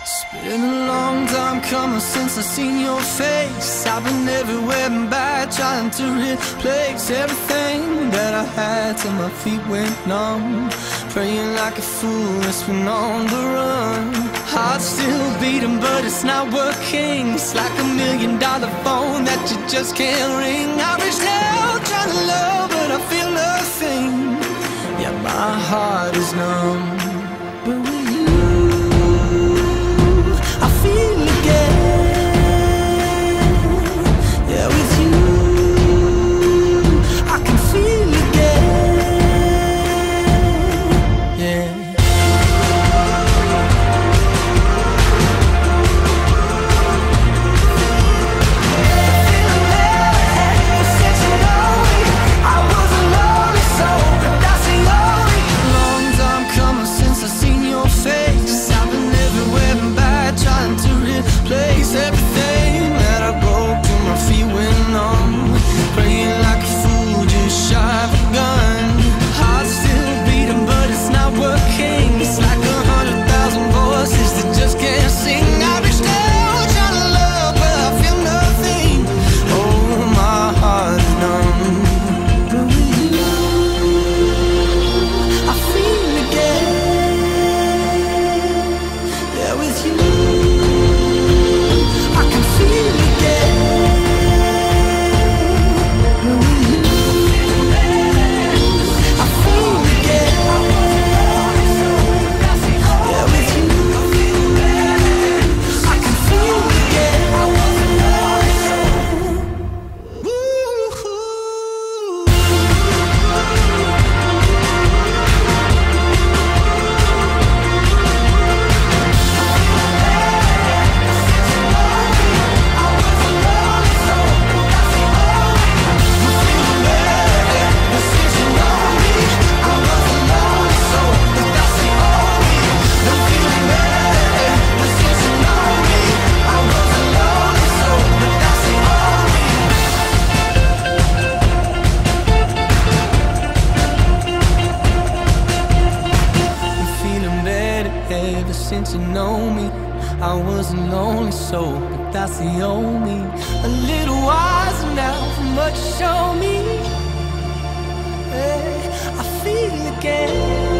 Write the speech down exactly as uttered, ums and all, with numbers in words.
Been a long time coming since I seen your face. I've been everywhere and back, trying to replace everything that I had till my feet went numb. Praying like a fool, it's been on the run. Heart still beating, but it's not working. It's like a million dollar phone that you just can't ring. I reach out, trying to love, but I feel nothing. Yeah, my heart is numb. But with you, I feel again. Yeah, with you, I can feel again. Yeah. Place everything that I broke till my feet went numb. Praying like a fool, just shy of a gun. Heart still beating, but it's not working. It's like a hundred thousand voices that just can't sing. I reached out, trying to love, but I feel nothing. Oh, my heart is numb. But with you, I feel again. Yeah, with you, ever since you know me, I was a lonely soul, but that's the only. A little wiser now from what you show me. Hey, I feel again.